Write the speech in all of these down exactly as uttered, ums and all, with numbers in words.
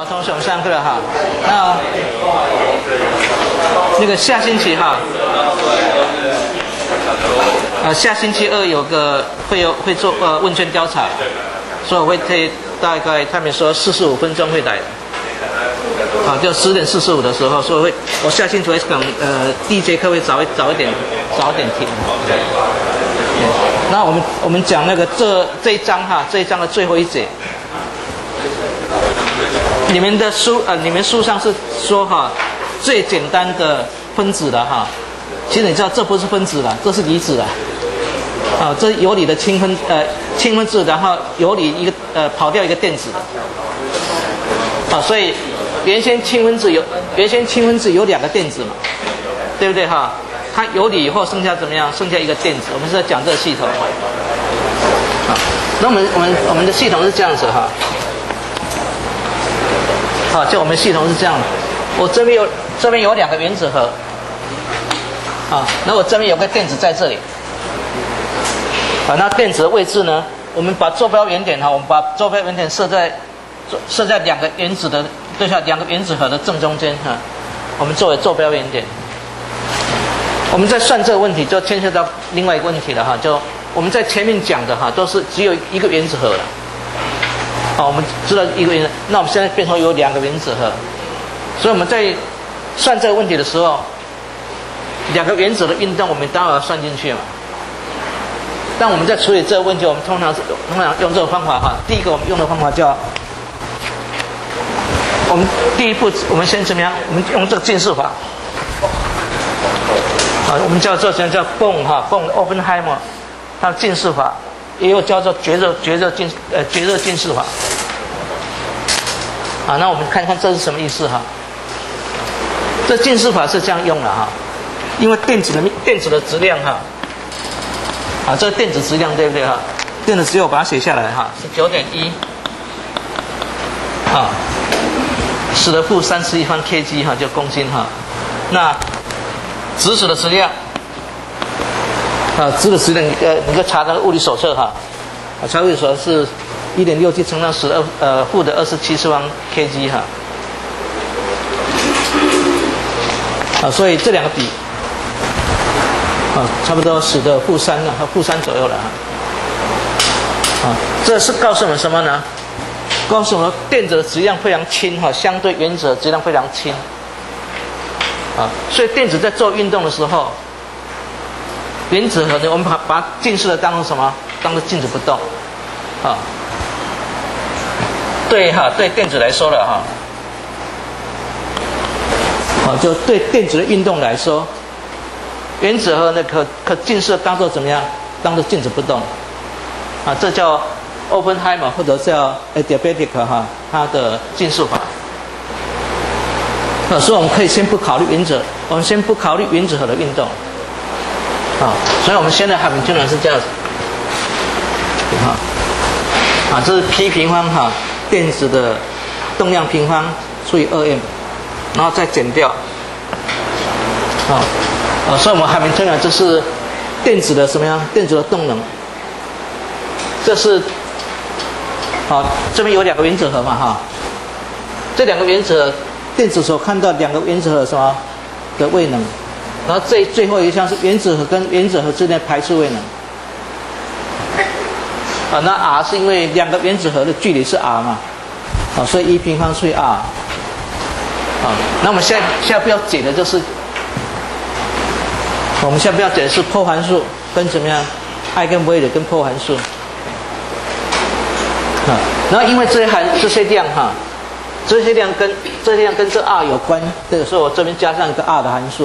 好，同学们上课了哈。那那个下星期哈，呃，下星期二有个会有会做呃问卷调查，所以我会推大概他们说四十五分钟会来的。好，就十点四十五的时候，所以会我下星期会讲呃第一节课会早一早一点早一点停。那我们我们讲那个这这一章哈，这一章的最后一节。你们的书呃，你们书上是说哈，最简单的分子的哈，其实你知道这不是分子了，这是离子了。啊，这有理的氢分呃氢分子，然后有理一个呃跑掉一个电子。啊，所以原先氢分子有原先氢分子有两个电子嘛，对不对哈？它有理以后剩下怎么样？剩下一个电子。我们是在讲这个系统。好，那我们我们我们的系统是这样子哈。好，就我们系统是这样的，我这边有这边有两个原子核，啊，那我这边有个电子在这里，啊，那电子的位置呢？我们把坐标原点哈，我们把坐标原点设在设在两个原子的对象，两个原子核的正中间哈，我们作为坐标原点。我们在算这个问题，就牵涉到另外一个问题了哈，就我们在前面讲的哈，都是只有一个原子核了。好，我们知道一个原子，那我们现在变成有两个原子核，所以我们在算这个问题的时候，两个原子的运动我们当然要算进去嘛。但我们在处理这个问题，我们通常是通常用这种方法哈。第一个我们用的方法叫，我们第一步我们先怎么样？我们用这个近似法，啊，我们叫做什么叫泵哈泵 Oppenheimer 它的近似法。也有叫做绝热绝热近呃绝热近似法，啊，那我们看看这是什么意思哈？这近似法是这样用的哈，因为电子的电子的质量哈，啊，这个电子质量对不对哈？电子质量我把它写下来哈，是九点一，啊，十的负三十一方 kg 哈，就公斤哈，那质子的质量。啊，质的质量，呃，你可以查那个物理手册哈，啊，查物理手册是一点六七乘上十二呃负的二十七次方 kg 哈，啊，所以这两个比，啊，差不多十的负三了，和负三左右了哈，啊，这是告诉我们什么呢？告诉我们电子的质量非常轻哈，相对原子的质量非常轻，啊，所以电子在做运动的时候。原子核呢，我们把把它近似的当成什么？当成静止不动，啊，对哈，对电子来说了哈，啊，就对电子的运动来说，原子核呢可可近似的当做怎么样？当做静止不动，啊，这叫 Oppenheimer 或者叫 adiabatic 哈，它的近似法。啊，所以我们可以先不考虑原子，我们先不考虑原子核的运动。啊，所以我们现在海平均量是这样子，啊，啊，这是 P 平方哈，电子的动量平方除以二 m， 然后再减掉，啊，啊，所以我们海平均量这是电子的什么样？电子的动能，这是，好，这边有两个原子核嘛哈，这两个原子核，电子所看到两个原子核什么的位能。然后最最后一项是原子核跟原子核之间的排斥位能，啊，那 r 是因为两个原子核的距离是 r 嘛，啊，所以一平方除以 r， 啊，那我们现在现在不要解的就是，我们现在不要解的是破函数跟怎么样，爱跟微的跟破函数，啊，然后因为这些函这些量哈，这些量跟这些量跟这 r 有关，这个时候我这边加上一个 r 的函数。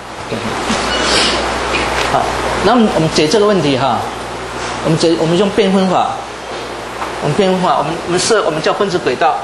好，那我们我们解这个问题哈，我们解我们用变分法，我们变分法，我们我们设我们叫分子轨道，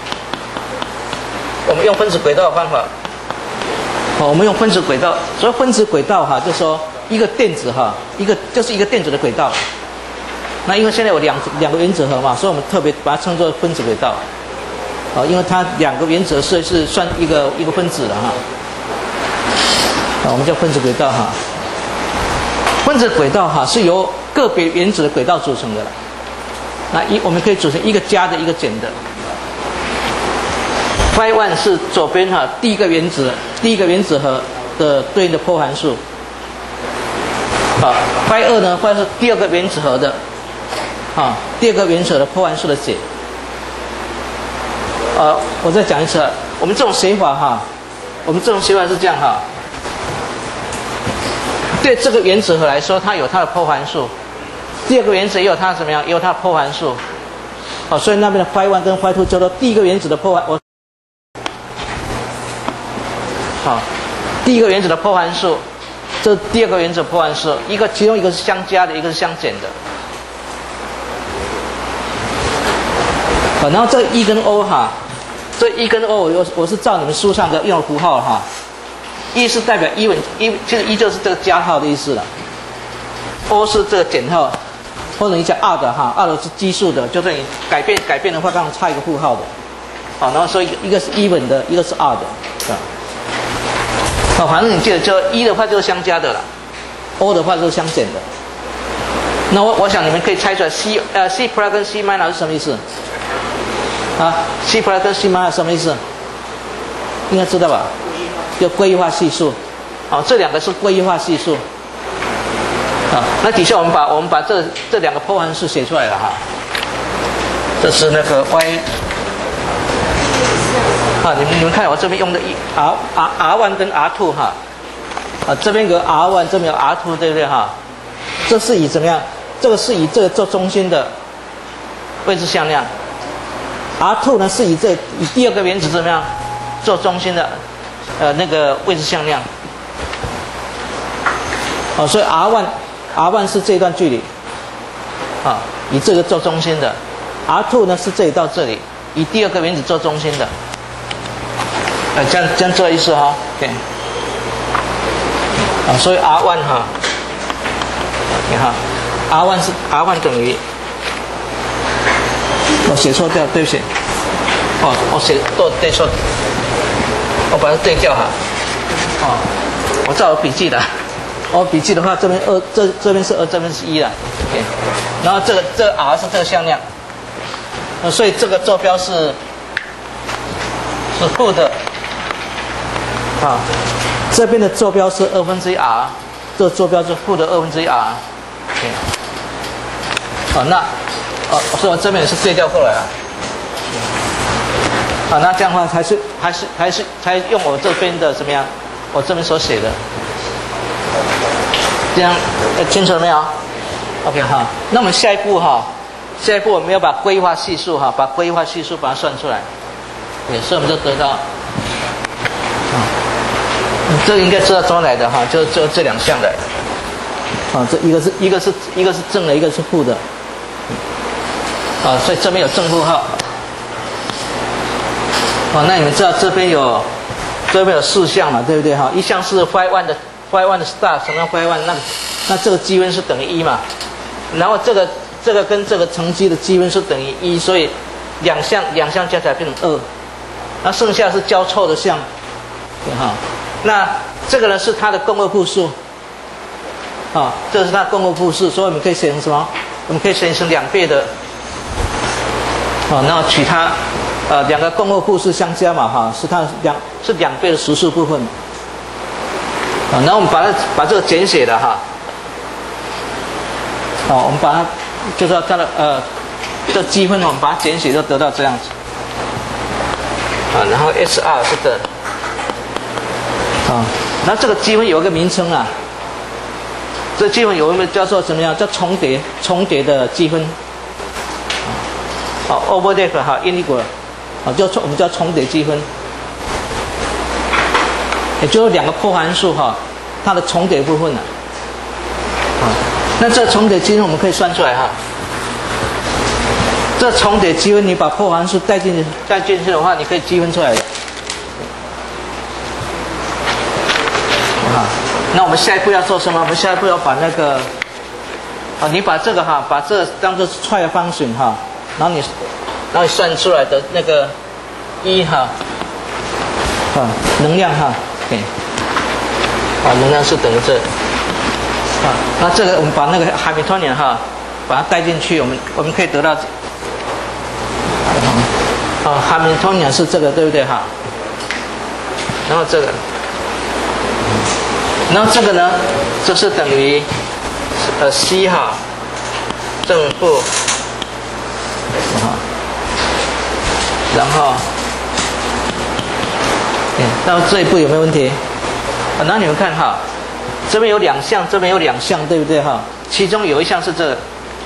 我们用分子轨道的方法，好，我们用分子轨道，所以分子轨道哈，就是说一个电子哈，一个就是一个电子的轨道，那因为现在有两两个原子核嘛，所以我们特别把它称作分子轨道，好，因为它两个原子核是是算一个一个分子的哈。啊，我们叫分子轨道哈。分子轨道哈是由个别原子的轨道组成的了。那一我们可以组成一个加的，一个减的。 phi one 是左边哈第一个原子，第一个原子核的对应的波函数。啊 phi 二呢，或者是第二个原子核的，啊，第二个原子核的波函数的解。呃，我再讲一次啊，我们这种写法哈，我们这种写法是这样哈。对这个原子核来说，它有它的波函数；第二个原子也有它怎么样，也有它的波函数。哦，所以那边的 phi one 跟 phi two 叫做第一个原子的波函，我，好，第一个原子的波函数，这第二个原子的波函数，一个其中一个是相加的，一个是相减的。好，然后这一跟 O 哈，这一跟 O 我我是照你们书上的用的符号哈，一是代表一稳一，其实一就是这个加号的意思了 ，O 是这个减号。或者你讲 odd 哈 ，odd 是奇数的，就是你改变改变的话，刚好差一个负号的，好，然后所以一个是 even 的，一个是 odd 的，好，反正你记得就一的话就是相加的了 ，O 的话就是相减的。那我我想你们可以猜出来 C 呃 C plus 跟 C minus 是什么意思？啊 ，C plus 跟 C minus 什么意思？应该知道吧？就归一化系数，好，这两个是归一化系数。啊，那底下我们把我们把这这两个波函数写出来了哈。这是那个 y， 啊，你们你们看我这边用的 r r r one 跟 r two 哈，啊这边有 r one， 这边有 r two， 对不对哈？这是以怎么样？这个是以这个做中心的位置向量 ，r two 呢是以这以第二个原子怎么样做中心的呃那个位置向量。哦，所以 r one R one 是这段距离，啊，以这个做中心的 ；R two 呢是这里到这里，以第二个原子做中心的。呃，这样这样做意思哈 ，OK。啊，所以 R one 哈，你看 ，R one 是 R one 等于，我写错掉，对不起。哦，我写错对错，我把它对掉哈。哦，我照我笔记的。哦，笔记的话，这边二，这这边是二，这边是一了 ，OK。然后这个这个 r 是这个向量，呃，所以这个坐标是是负的，啊，这边的坐标是二分之一 r， 这个坐标是负的二分之一 r，OK。好，那哦，所以我这边也是对调过来了，好，那这样的话还是还是还是还用我这边的怎么样？我这边所写的。这样，呃，清楚了没有 ？OK 哈，那我们下一步哈，下一步我们要把归化系数哈，把归化系数把它算出来，对，所以我们就得到，啊，这个应该知道怎么来的哈，就就这两项来的，啊，这一个是一个是一个是正的，一个是负的，啊，所以这边有正负号，啊，那你们知道这边有这边有四项嘛，对不对哈？一项是 phi one 的。phi one 的 star 乘上 phi one， 那那这个积分是等于一嘛？然后这个这个跟这个乘积的积分是等于一，所以两项两项加起来变成二。那剩下是交错的项，对哈。那这个呢是它的共轭复数，啊，这是它共轭复数，所以我们可以写成什么？我们可以写成两倍的，啊，然后取它呃两个共轭复数相加嘛哈，是它两是两倍的实数部分。啊，然后我们把它把这个简写的哈，好，我们把它就是它的呃这积分，我们把它简写就得到这样子，啊，然后 S 二是的，啊，那这个积分有一个名称啊，这积分有一个叫做怎么样？叫重叠重叠的积分，啊 ，overlap 哈 ，integral， 啊，叫重我们叫重叠积分。也就是两个波函数哈，它的重叠部分了，啊，那这重叠积分我们可以算出来哈。这重叠积分你把波函数带进去，带进去的话，你可以积分出来的。啊，那我们下一步要做什么？我们下一步要把那个，啊，你把这个哈，把这当做trial function哈，然后你，然后你算出来的那个一哈，啊，能量哈。啊，能量是等于这，啊，那这个我们把那个 Hamiltonian 哈，把它带进去，我们我们可以得到， 哦，哈密通常是这个，对不对哈？然后这个，然后这个呢，这是等于呃 c 哈正负，然后，嗯，到这一步有没有问题？啊，那你们看哈，这边有两项，这边有两项，对不对哈？其中有一项是这个，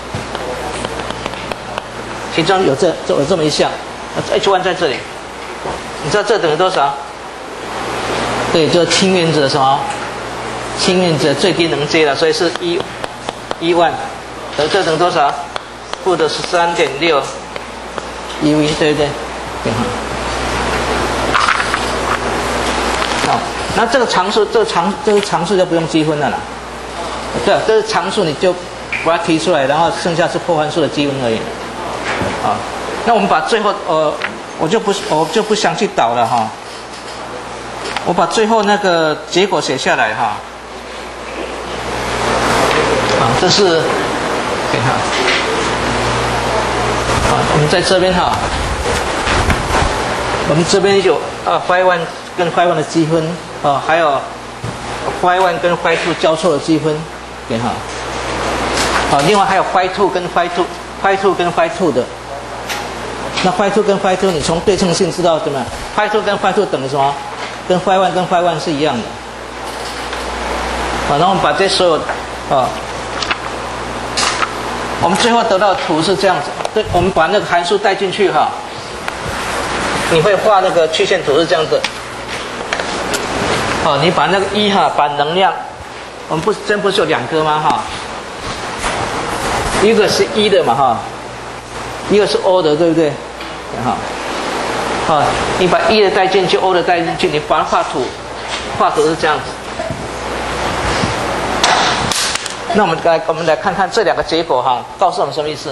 其中有这有这么一项 ，H 一 在这里，你知道这等于多少？对，就是氢原子的什么？氢原子的最低能阶了，所以是一一万，而这等于多少？负的十三点六 e v， 对不对？对哈。好，那这个常数，这个常这个常数就不用积分了啦。对，这是常数，你就把它提出来，然后剩下是破函数的积分而已。啊，那我们把最后呃，我就不我就不详细导了哈。我把最后那个结果写下来哈。啊，这是给他。啊，我们在这边哈，我们这边有啊 phi one 跟 phi one 的积分啊，还有 phi one 跟 phi two 交错的积分，给哈。啊，另外还有 phi two 跟 phi two phi two 跟 phi two 的。那 phi two 跟 phi two 你从对称性知道怎么样 ？phi two 跟 phi two 等于什么？跟 phi one 跟 phi one 是一样的。好，然后我们把这所有啊，我们最后得到的图是这样子。对，我们把那个函数带进去哈。你会画那个曲线图是这样子。哦，你把那个一哈，把能量，我们不真不是有两个吗哈？一个是一的嘛哈，一个是 O 的，对不对？哈。啊，你把一的带进去 ，O 的带进去，你把它画图，画图是这样子。那我们来，我们来看看这两个结果哈，告诉我们什么意思？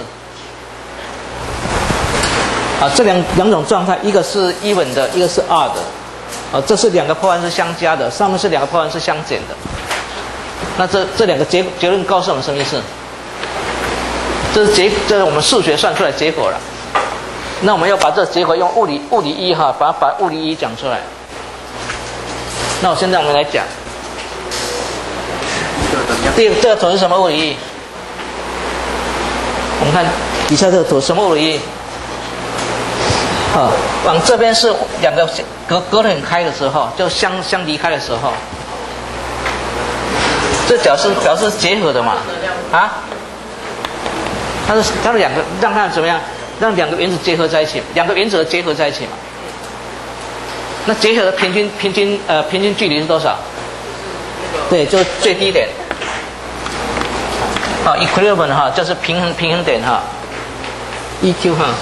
啊，这两两种状态，一个是 even 的，一个是 odd 的。啊，这是两个破函是相加的，上面是两个破函是相减的。那这这两个结结论告诉我们什么意思？这是结，这是我们数学算出来的结果了。那我们要把这个结果用物理物理一哈，把它把物理一讲出来。那我现在我们来讲，第这个图是什么物理一？我们看底下这个图什么物理一？啊，往这边是两个隔隔得很开的时候，就相相离开的时候，这表示表示结合的嘛，啊？它是它是两个让它怎么样？让两个原子结合在一起，两个原子的结合在一起嘛。那结合的平均平均呃平均距离是多少？对，就是最低点。啊 ，equilibrium 哈，就是平衡平衡点哈 ，E Q 哈，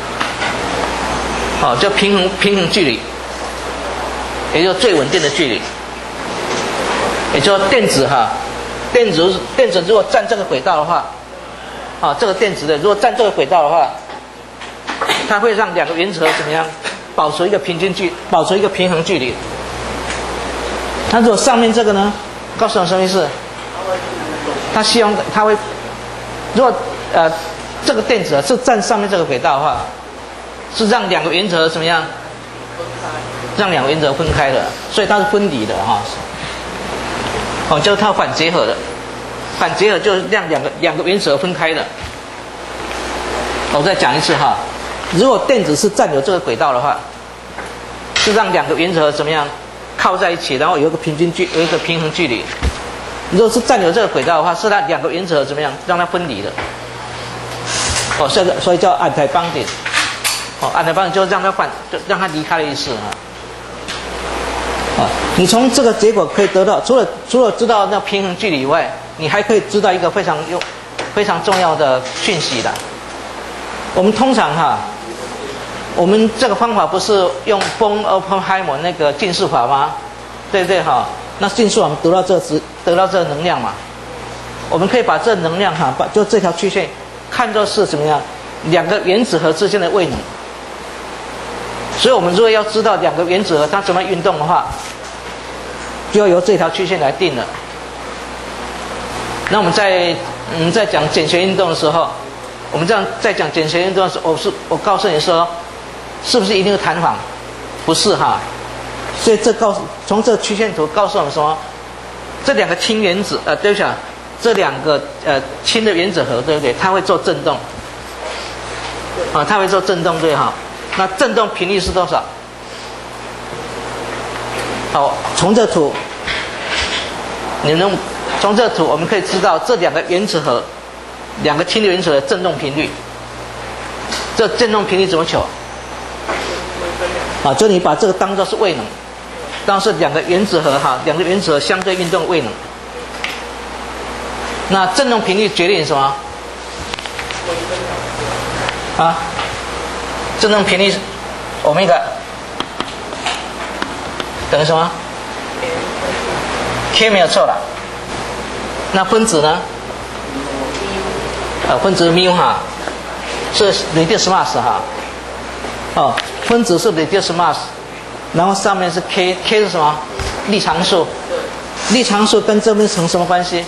好，就平衡平衡距离，也就是最稳定的距离。也就是电子哈，电子电子如果占这个轨道的话，啊，这个电子的如果占这个轨道的话。它会让两个原子核怎么样保持一个平均距，保持一个平衡距离。那如果上面这个呢，告诉我什么意思？它希望它会，如果呃这个电子是占上面这个轨道的话，是让两个原子核怎么样？让两个原子核分开的，所以它是分离的哈。哦，就是它反结合的，反结合就是让两个两个原子核分开的。我再讲一次哈。如果电子是占有这个轨道的话，是让两个原子核怎么样靠在一起，然后有一个平均距，有一个平衡距离。如果是占有这个轨道的话，是让两个原子核怎么样让它分离的。哦，所以所以叫anti-bonding。哦 ，anti-bonding 就是让它反，就让它离开的意思啊。啊，你从这个结果可以得到，除了除了知道那平衡距离以外，你还可以知道一个非常用非常重要的讯息的。我们通常哈。我们这个方法不是用丰奥本海默那个近似法吗？对不对哈？那近似法我们得到这个值，得到这个能量嘛。我们可以把这能量哈，把就这条曲线看作是怎么样，两个原子核之间的位能。所以我们如果要知道两个原子核它怎么运动的话，就要由这条曲线来定了。那我们在嗯在讲简谐运动的时候，我们这样在讲简谐运动的时候，我是我告诉你说。 是不是一定是弹簧？不是哈。所以这告诉从这曲线图告诉我们什么？这两个氢原子，呃，对不起啊，这两个呃氢的原子核，对不对？它会做振动，啊，它会做振动，对哈。那振动频率是多少？好，从这图，你们从这图我们可以知道这两个原子核，两个氢的原子核的振动频率。这振动频率怎么求？啊，就你把这个当作是位能。当是两个原子核哈，两个原子核相对运动位能。那振动频率决定什么？啊，振动频率欧米伽等于什么 ？K 没有错了。那分子呢？呃，分子缪哈是 reduced mass 哈。哦，分子是 reduced mass。然后上面是 K，K 是什么？力常数。力常数跟这边成什么关系？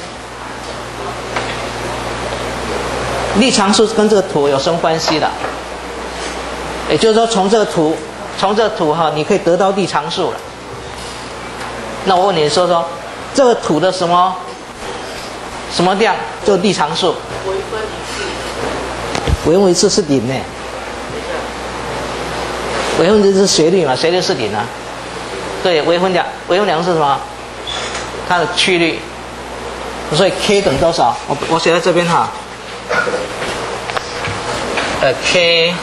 力常数跟这个图有什么关系的？也就是说，从这个图，从这个图哈，你可以得到力常数了。那我问你说说，这个图的什么什么量就力常数？微分一次。微分一次是零呢。微分就是斜率嘛，斜率是零啊。对，微分两，微分两是什么？它的曲率。所以 K 等多少？我我写在这边哈。呃 ，K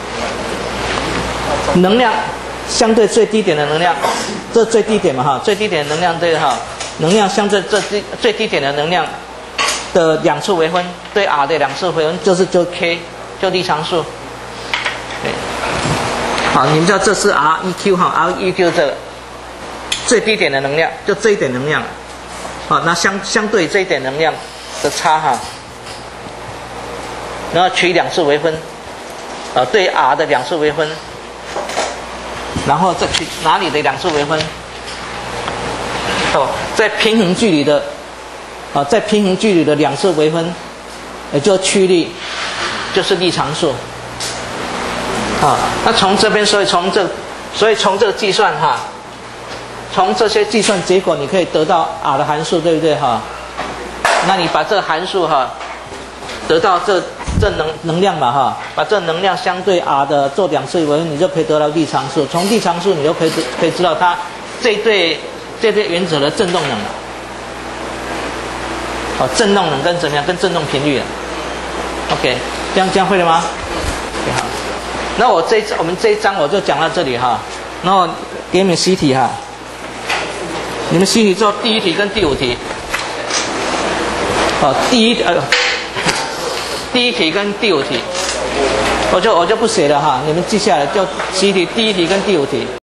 能量相对最低点的能量，这最低点嘛哈，最低点的能量对哈，能量相对这低最低点的能量的两次微分，对 R 的两次微分就是就 K 就力常数。对。好，你们知道这是 R E Q 哈 ，R E Q 这个最低点的能量，就这一点能量，好，那相相对这一点能量的差哈，然后取两次微分，啊，对 R 的两次微分，然后再取哪里的两次微分？哦，在平衡距离的，啊，在平衡距离的两次微分，也就曲率，就是力常数。啊，那从这边，所以从这，所以从这个计算哈，从这些计算结果，你可以得到 R 的函数，对不对哈？那你把这个函数哈，得到这这能能量嘛哈，把这能量相对 R 的做两次微分，你就可以得到力常数。从力常数，你就可以可以知道它这对这对原子的振动能了。哦，振动能跟怎么样？跟振动频率了。OK， 这样这样会了吗 ？OK 好。那我这我们这一章我就讲到这里哈，然后给你们习题哈，你们习题做第一题跟第五题，哦，第一呃，第一题跟第五题，我就我就不写了哈，你们记下来，就习题第一题跟第五题。